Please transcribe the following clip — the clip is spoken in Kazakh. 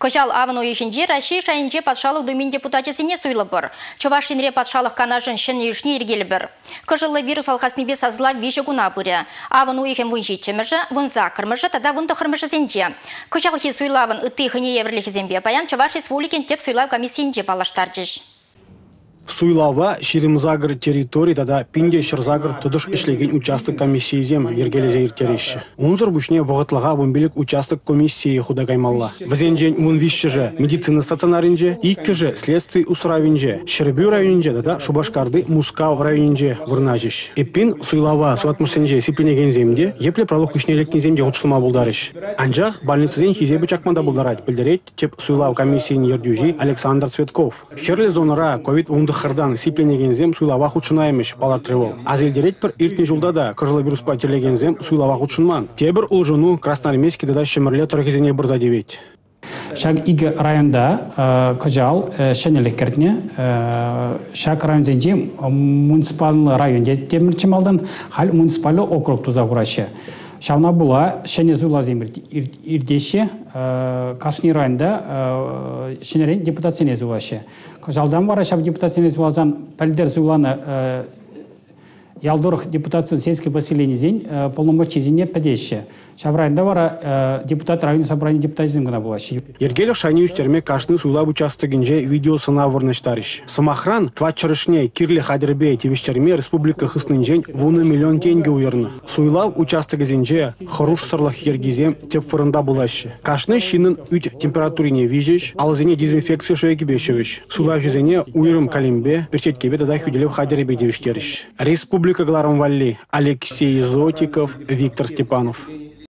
Кожал авын ойхинже Россия шайынже патшалық думин депутатесіне суйлы бір. Чувашинре патшалық канажын шынешіне ергелі бір. Кожылы вирус алқаснебе сазыла веші гуна бұры. Авын ойхин вұн жетчіміжі, вұн зақырмыжы, тада вұн тұқырмыжы зенже. Кожалығы суйлавын ұттығыне еврлігі зембе баян Чуваш республикен теп суйлав комиссиинже балаштар жеш. Суйлава Ширимзагр территории тада пинде Ширзагр тудыш ишлеген участок комиссии зем ергелезе иртерещи. Унзыр бушне вағытлыға вымбелік участок комиссии худагаймалла. Вазенжен вон вишші же медицина стационаринже, иккі же следствий усравинже, Ширбю районинже тада Шубашкарды Мускав районинже вырнажиш. Эппин Суйлава сватмышсенже сипленеген земде, епле пролог күшнелеккен земде ұтшылма бұлдарыш. Анжақ больницаден хизебі чакманда бұлдарать білдерет теп Суйлав комиссиян ердюжи Александр Цветков. Херле зонара COVID-19 Хырдан сипленеген зем Суйлава худшынаймыш балар тревол. Азелдерет бір иртне жылда да коронавируспа терлеген зем Суйлава худшынман. Тебір ұлжыну Красноармейский да шемірле тұрғызене бір задевет. Шаг игі районда кожал шенелік кертіне. Шаг район зем муниципальный район темірчім алдан хал муниципальный округ туза құрашы. Шавна була шене зула земір ирдеші Кашни районда шенерен депутацияне зулашы. Жалдан бара шаб депутацияне зулазан пәлдер зуланы Ялдорх депутация сельского поселения зень полномочий зене падещи. Шабрайында бара депутат районный собрание депутатизм гына булашы. Ергелі шайны үстерме Кашны суйлап участогинже видео сына вырнаштарыш. Самохран твачырышне кирле хадербе тивиштерме республика хыснынжен вуны миллион тенге уйырны. Суйлап участогинже хоруш сырлых ергизем теп фырында булашы. Кашны шинын үт температурине вижеш, алзене дезинфекция швейки бешевиш. Суйлап жезене уйрым калимбе, перчеткебе тада хюделев хадербе тивиштериш. Республика Гларамвалли, Алексей Зотиков, Виктор Степанов.